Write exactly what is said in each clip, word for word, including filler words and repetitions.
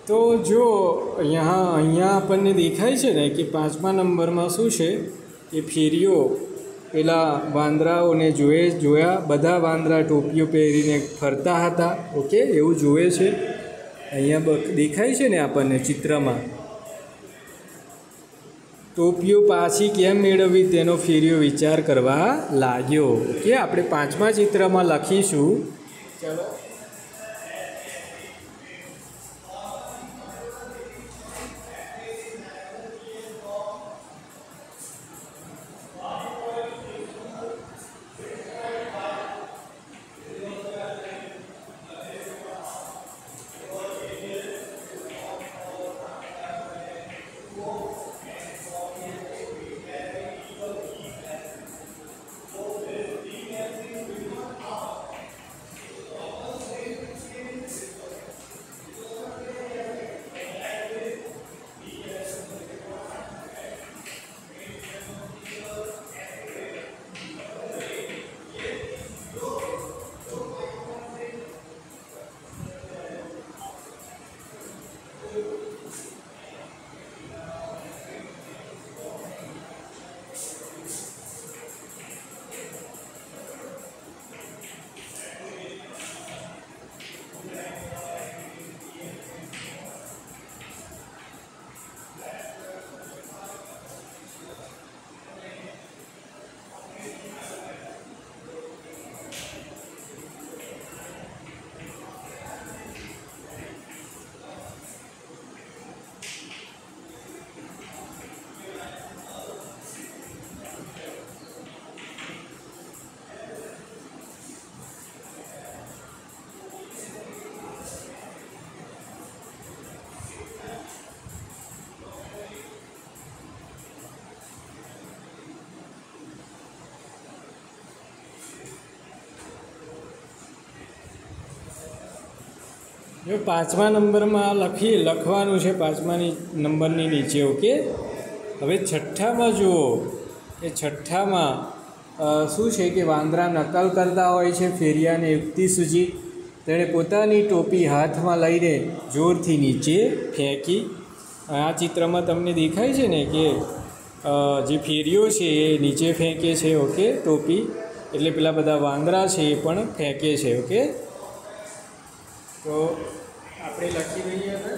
तो जो यहाँ અહીંયા આપણને દેખાય છે ને કે પાંચમા નંબરમાં શું છે કે ફેરીઓ પેલા વાંદરાઓને જોએ જોયા બધા વાંદરા ટોપીઓ પહેરીને ફરતા હતા. ઓકે, એવું જોવે છે અહીંયા દેખાય છે ને આપણને ચિત્રમાં. ટોપીઓ પાછી કેમ મેળવવી તેનો ફેરીઓ વિચાર કરવા લાગ્યો. ઓકે, આપણે પાંચમા ચિત્રમાં લખીશું. ચલો, जो पांचमा नंबर में लखी लखवानुं छे पांचमानी नंबरनी नीचे. ओके, हवे छठ्ठा में जुओ कि छठ्ठा में शुं छे कि वांदरा नकल करता होय छे फेरियाने युक्ति सूझी. तेणे पोतानी टोपी हाथ में लईने जोरथी नीचे फेंकी. आ चित्र में तमने देखाय छे ने कि जे फेरियो छे ए नीचे फेंके छे. ओके, टोपी एटले पेला बधा वांदरा छे ए पण फेंके छे. ओके, तो આપણે લખી દઈએ હવે.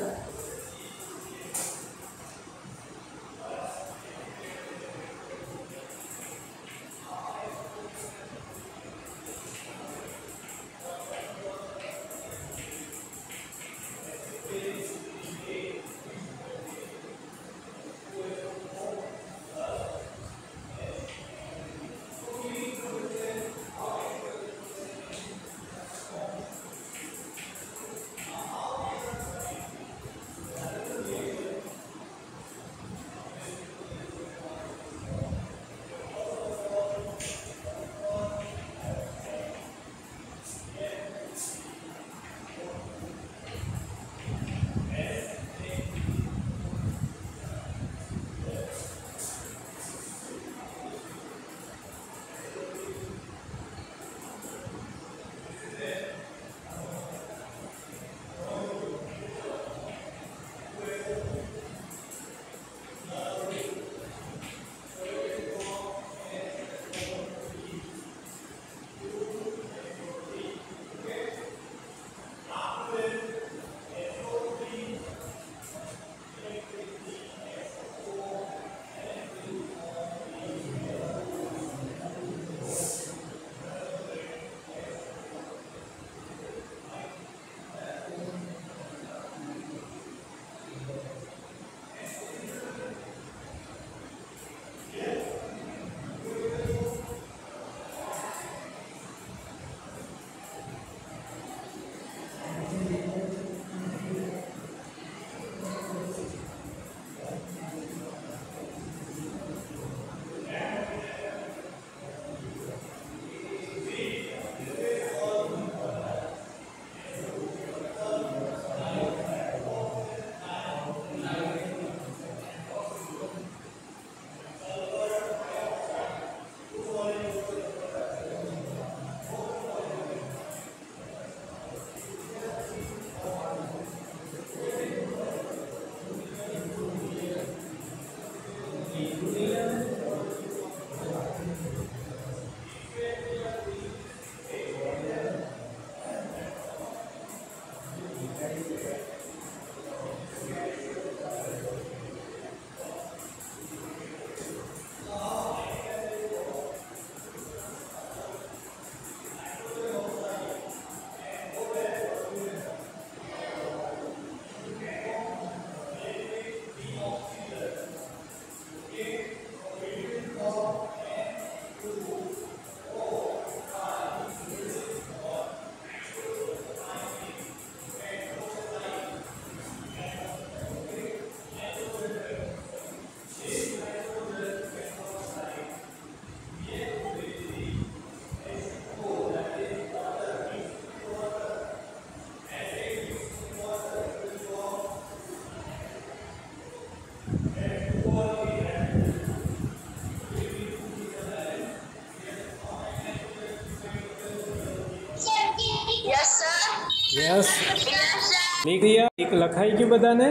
यस लिख दिया। एक लखाई क्यों बधाने?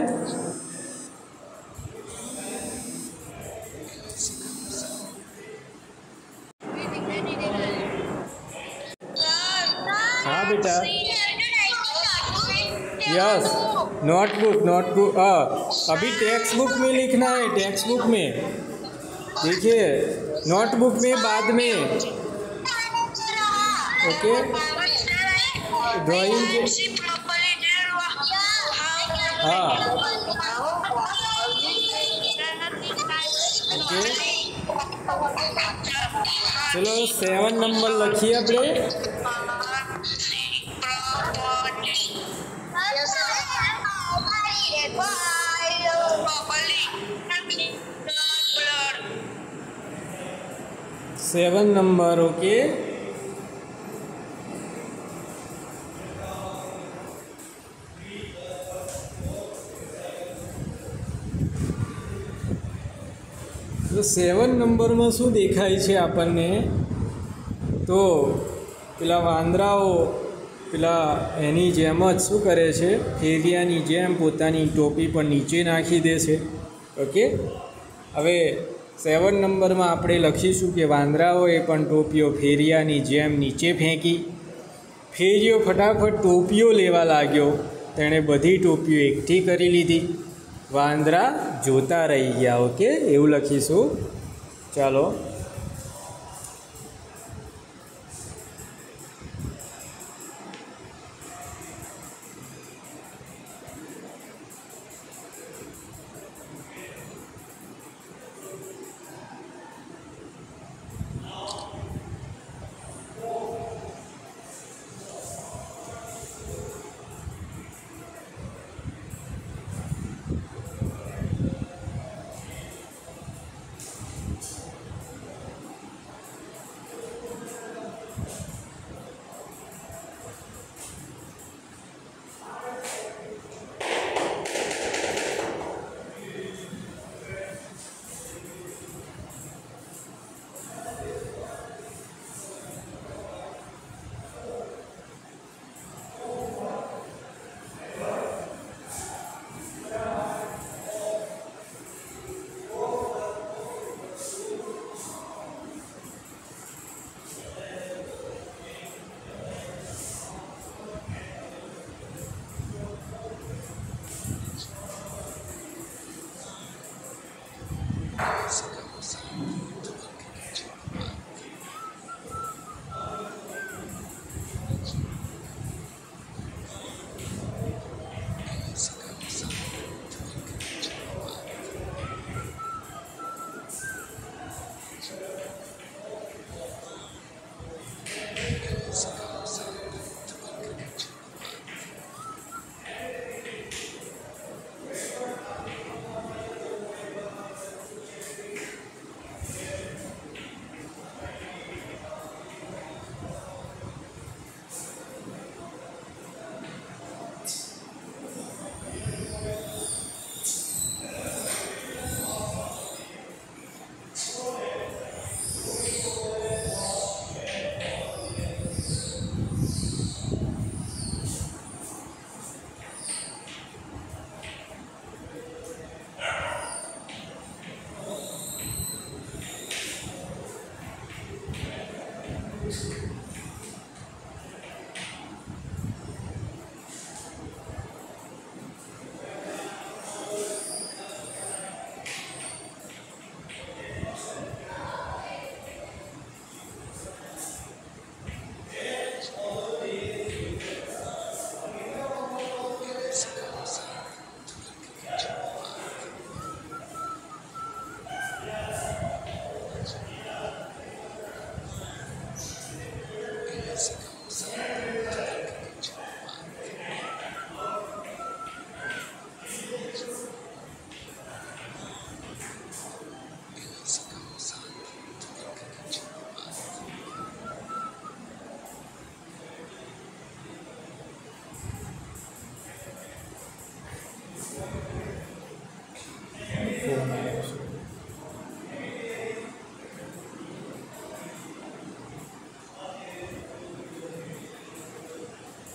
हाँ बेटा, यस नोटबुक नोटबुक अभी टेक्स्ट बुक में लिखना है। टेक्स्ट बुक में देखिए, नोटबुक में बाद में। ओके, ड्राइंग के हाँ ओके, चलो सेवन नंबर लखीए अपने। Seven number okay. तो सेवन नंबर में शू देखाय छे आपने? तो पेला वांदराओ पेला एनी जेम ज शू करे छे, फेरियानी जेम पोतानी टोपी पर नीचे नाखी दे छे। ओके, हवे सेवन नंबर में आपणे लखीशुं कि वांदराओए पण टोपीओ फेरियानी जेम नीचे फेंकी। फेरियो फटाफट टोपीओ लेवा लाग्यो, तेणे बधी टोपीओ एकठी करी लीधी। वांदरा जोता रही गया। ओके, एवुं लखीशुं। चालो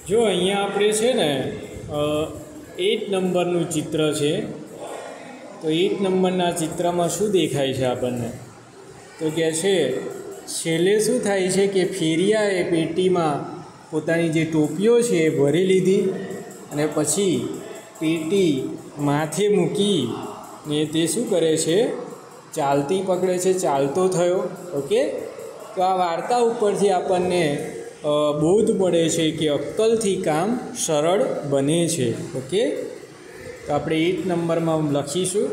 જો અહીંયા આપણે છે ને એટ નંબરનું ચિત્ર છે, તો એટ નંબરના ચિત્રમાં શું દેખાય છે આપણને? તો કહે છે છેલ્લે શું થાય છે કે ફેરિયાએ પેટીમાં પોતાની જે ટોપીઓ છે એ ભરી લીધી અને પછી પેટી માથે મૂકી ને તે શું કરે છે? ચાલતી પકડે છે, ચાલતો થયો. ઓકે, તો આ વાર્તા ઉપરથી આપણને બોધ મળે છે કે અક્કલથી કામ સરળ બને છે. ઓકે, તો આપણે એટ નંબરમાં લખીશું.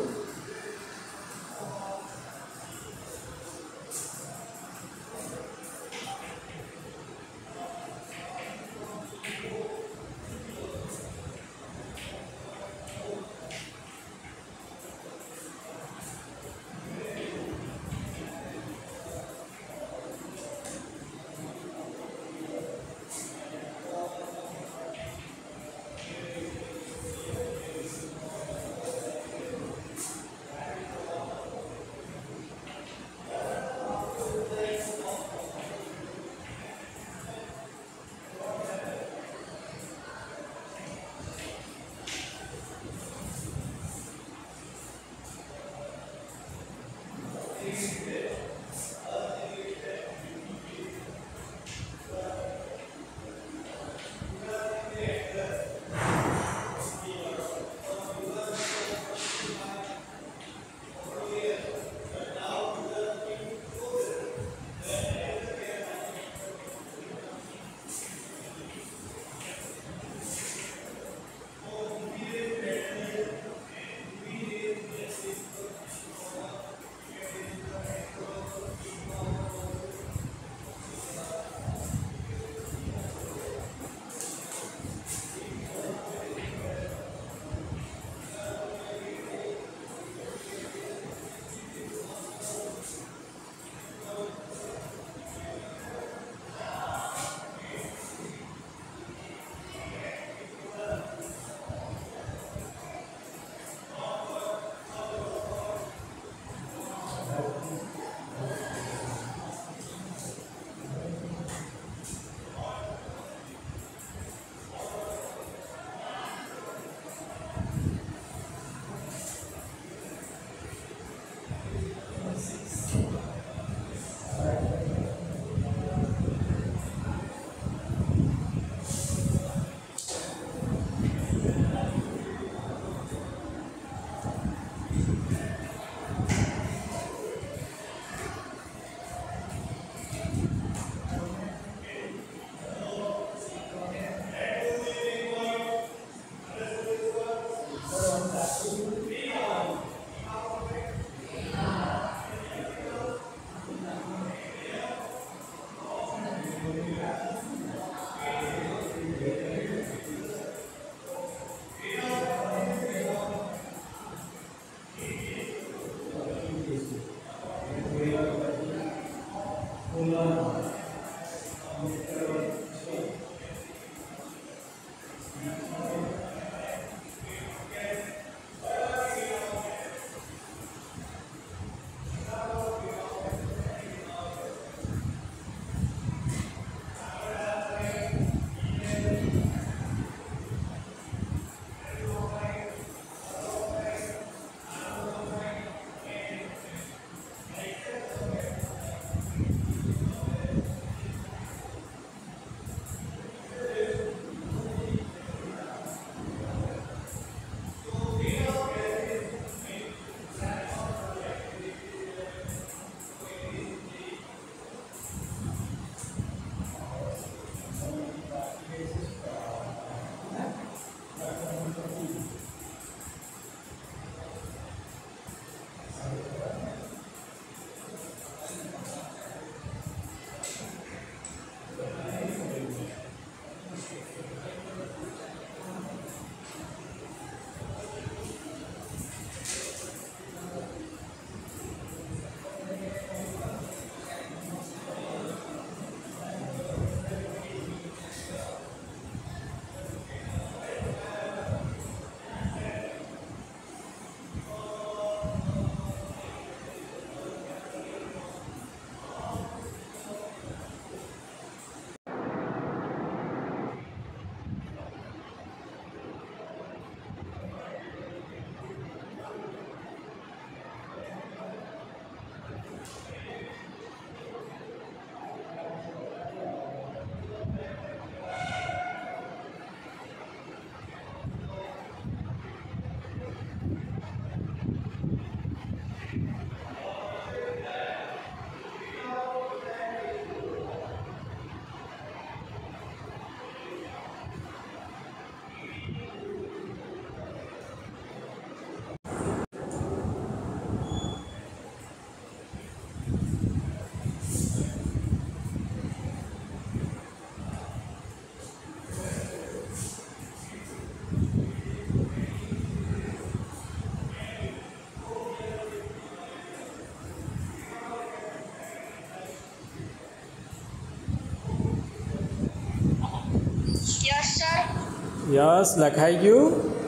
યસ લખાઈ ગયું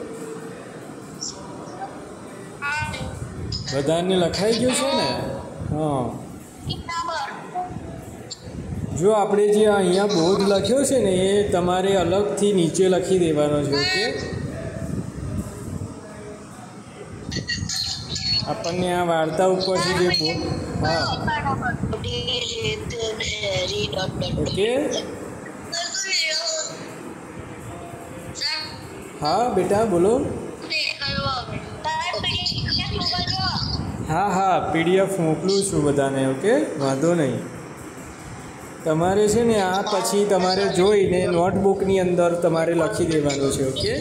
બધાને લખાઈ ગયું છે ને હા જો આપણે જે અહીંયા બોર્ડ લખ્યો છે ને એ તમારે અલગથી નીચે લખી દેવાનો છે ઓકે આપણને આ વાર્તા ઉપરથી જે બોર્ડ હા ઓકે हाँ बेटा बोलो हाँ हाँ पीडीएफ मोकलूँ छूँ बधाने ओके वांधो नहीं तमारे छे ने आ पछी तमारे जोईने नोटबुकनी अंदर तमारे लखी देवानुं छे ओके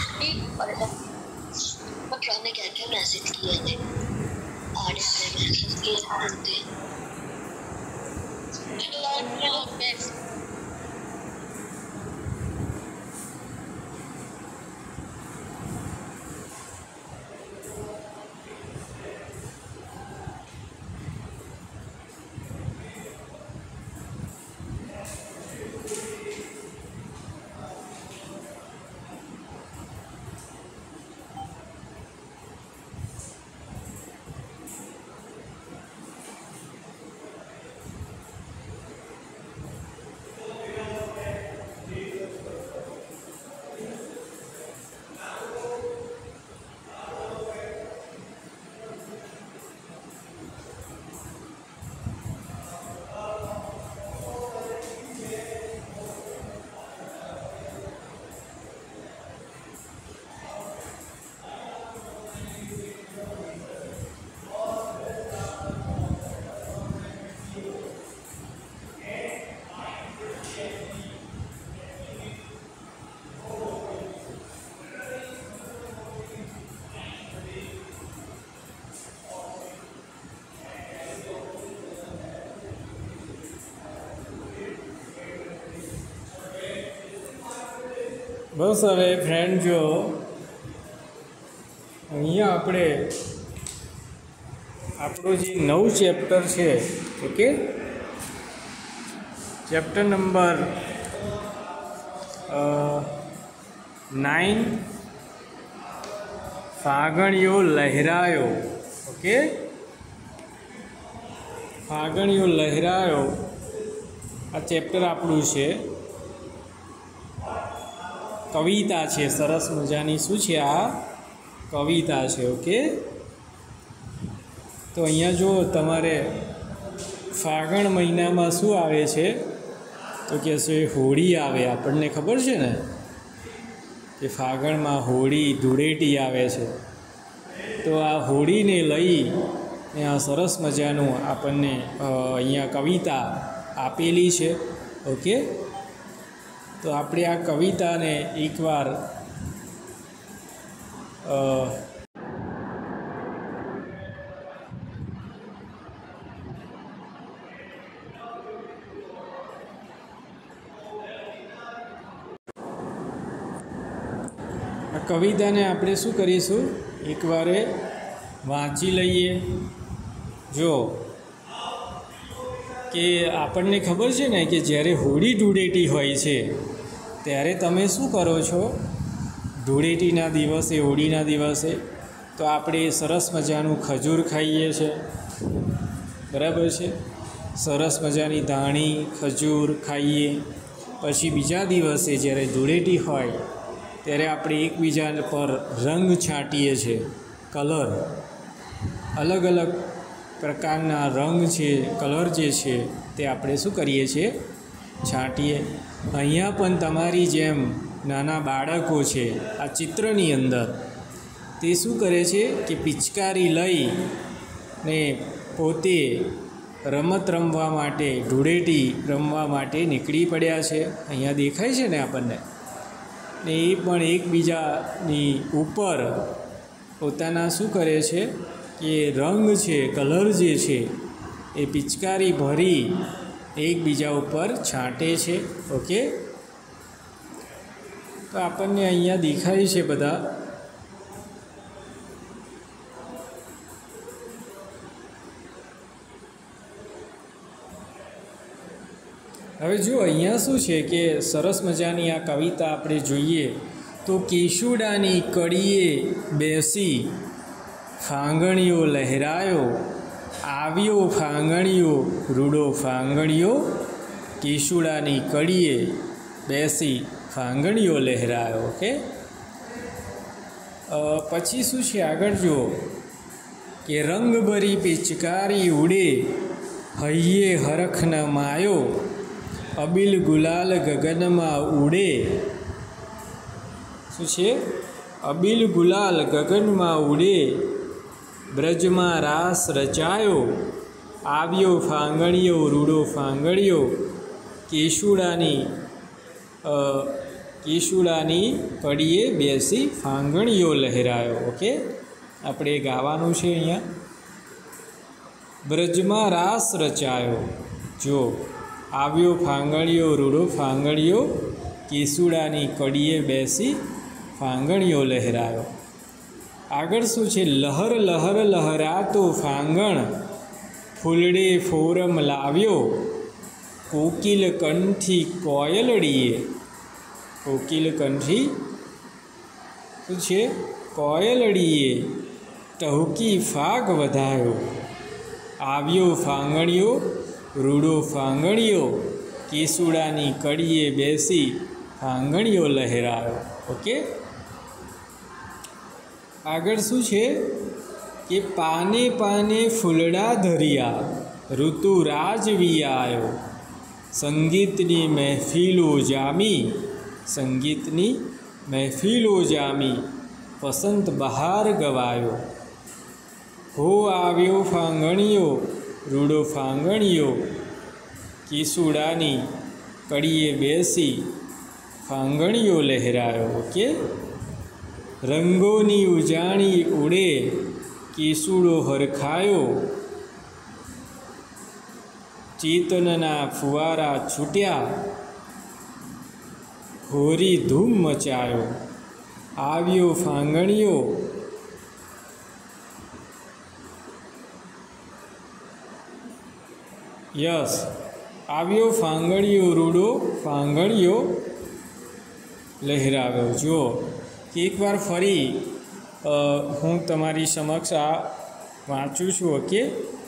बस हवे फ्रेंड जो अहींया आपणे आपणो जे नव चेप्टर है ओके चेप्टर नंबर नाइन फागणियो लहरायो ओके फागणियो लहरायो आ चेप्टर आपणुं छे कविता है सरस मजानी शू है आ कविता है ओके तो अहींया जो तमारे फागण महीना में शू आवे छे तो के छे होળી आवे आपने खबर है ने कि फागण में होળી धूळेटी आवे छे तो आ होળી ने लई ने आ सरस मजानुं आपने अहींया कविता आपेली है ओके तो आपणे आ कविता ने एक बार आ कविता ने आपणे शू करीशुं एक बारे वाँची लईए जो कि आपने खबर है ने कि ज्यारे होળી धूळेटी होय छे त्यारे तमे शू करो छो धूळेटीना दिवसे होळीना दिवसे तो आपणे सरस मजानुं खजूर खाईए छे बराबर है सरस मजानी धाणी खजूर खाईए पछी बीजा दिवसे ज्यारे धूळेटी होय त्यारे आपणे एकबीजा पर रंग छांटीए छे कलर अलग अलग प्रकारना रंग है कलर जे छे ते आपणे शू करीए छे छांटीए अहींया पण तमारी जेम नाना बाळको छे आ चित्रनी अंदर ते शू करे छे कि पिचकारी लई ने पोते रमत रमवा माटे धूळेटी रमवा माटे निकળી પડ્યા છે अहींया देखाय छे ने आपणने ने ए पण एकबीजानी उपर पोताना शू करे छे कि रंग है कलर जे छे ए पिचकारी भरी एकबीजा उपर छांटे छे ओके तो आपने अहींया देखाय छे बधा हवे जो अहींया शुं छे कि सरस मजानी आ कविता आपणे जोईए तो केशुडानी कड़ीए बेसी फांगणियो लहरायो, આવ્યો ફાંગણીયો રૂડો ફાંગણીયો, કેશુડાની કડીએ બેસી ફાંગણીઓ લહેરાયો. ઓકે, પછી શું છે આગળ જુઓ કે રંગભરી પિચકારી ઉડે, હૈયે હરખ ન માયો, અબિલ ગુલાલ ગગનમાં ઉડે. શું છે? અબિલ ગુલાલ ગગનમાં ઉડે, બ્રજમાં રાસ રચાયો, આવ્યો ફાંગણીયો રૂડો ફાંગણીયો, કેશુડાની કેશુડાની કડીએ બેસી ફાંગણીઓ લહેરાયો. ઓકે, આપણે ગાવાનું છે અહીંયા. બ્રજમાં રાસ રચાયો, જો આવ્યો ફાંગણીયો રૂડો ફાંગણીયો, કેશુડાની કડીએ બેસી ફાંગણીઓ લહેરાયો. આગળ શું છે? લહર લહર લહરાતો ફાંગણ, ફૂલડે ફોરમ લાવ્યો, કોકિલ કંઠી કોયલડીએ. કોકિલ કંઠી શું છે? કોયલડીએ ટહુકી ફાગ વધાયો, આવ્યો ફાંગણીયો રૂડો ફાંગણીયો, કેસુડાની કડીએ બેસી ફાંગણીઓ લહેરાયો. ઓકે, આગળ શું છે કે પાને પાને ફૂલડા ધર્યા, ઋતુ રાજવી આવ્યો, સંગીતની મહેફિલો જામી, સંગીતની મહેફિલો જામી, વસંત બહાર ગવાયો. હો આવ્યો ફાંગણીયો રૂડો ફાંગણીયો, કેસુડાની કડીએ બેસી ફાંગણીઓ લહેરાયો. ઓકે, રંગોની ઉજાણી ઉડે, કેસુડો હરખાયો, ચેતનના ફુવારા છૂટ્યા, હોરી ધૂમ મચાયો, આવ્યો ફાંગણીયો યસ આવ્યો ફાંગણીયો રૂડો ફાંગણીયો લહેરાવ્યો. જુઓ એકવાર ફરી હું તમારી સમક્ષ આ વાંચું છું. ઓકે,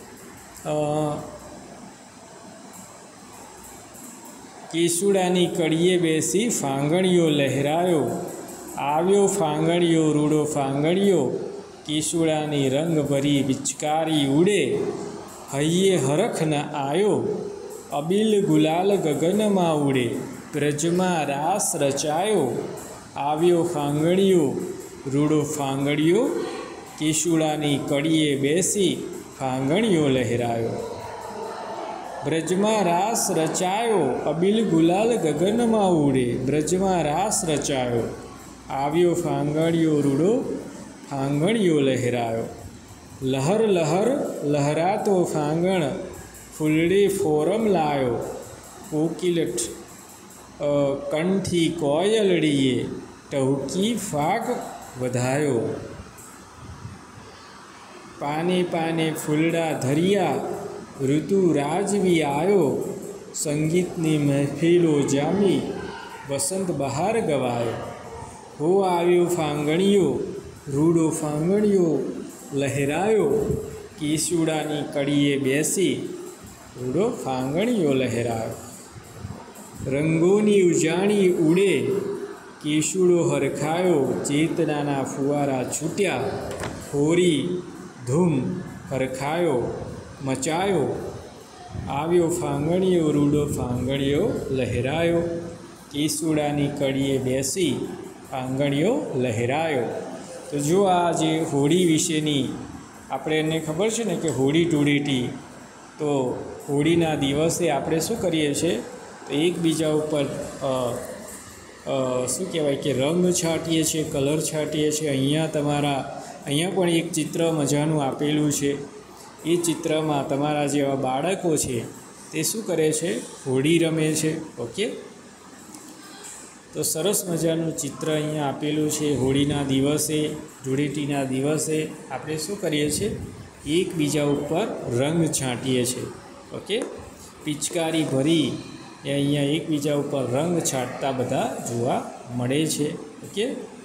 કેસુડાની કડીએ બેસી ફાંગણીઓ લહેરાયો, આવ્યો ફાંગણીયો રૂડો ફાંગણીયો, કેસુડાની રંગ ભરી પિચકારી ઉડે, હૈયે હરખ ન આયો, અબિલ ગુલાલ ગગનમાં ઉડે, બ્રજમાં રાસ રચાયો, આવ્યો ફાંગણીયો રૂડો ફાંગણીયો, કેસુડાની કડીએ બેસી ફાંગણીઓ લહેરાયો. બ્રજમાં રાસ રચાયો, અબિલ ગુલાલ ગગનમાં ઉડે, બ્રજમાં રાસ રચાયો, આવ્યો ફાંગણીયો રૂડો ફાંગણીઓ લહેરાયો. લહર લહર લહરાતો ફાંગણ, ફૂલડે ફોરમ લાયો, કોકિલ કંઠી કોયલડીએ ટહુકી ફાગ વધાયો. પાને પાને ફૂલડા ધર્યા, ઋતુ રાજવી આવ્યો, સંગીતની મહેફિલો જામી, વસંત બહાર ગવાયો. હો આવ્યો ફાંગણીયો રૂડો ફાંગણીયો લહેરાયો, કેસુડાની કડીએ બેસી રૂડો ફાંગણીઓ લહેરાયો. રંગોની ઉજાણી ઉડે, કેસુડો હરખાયો, ચેતનાના ફુવારા છૂટ્યા, હોરી ધૂમ હરખાયો મચાયો, આવ્યો ફાંગણીયો રૂડો ફાંગણીઓ લહેરાયો, કેસુડાની કડીએ બેસી ફાંગણીઓ લહેરાયો. તો જો આ જે હોળી વિશેની આપણે એને ખબર છે ને કે હોળી ધૂળેટી, તો હોળીના દિવસે આપણે શું કરીએ છીએ તો એકબીજા ઉપર શું કહેવાય કે રંગ છાંટીએ છીએ, કલર છાંટીએ છીએ. અહીંયા તમારા અહીંયા પણ એક ચિત્ર મજાનું આપેલું છે. એ ચિત્રમાં તમારા જેવા બાળકો છે તે શું કરે છે? હોળી રમે છે. ઓકે, તો સરસ મજાનું ચિત્ર અહીંયા આપેલું છે. હોળીના દિવસે, ધૂળેટીના દિવસે આપણે શું કરીએ છીએ? એકબીજા ઉપર રંગ છાંટીએ છીએ. ઓકે, પિચકારી ભરી એ અહીંયા એકબીજા ઉપર રંગ છાંટતા બધા જોવા મળે છે. ઓકે.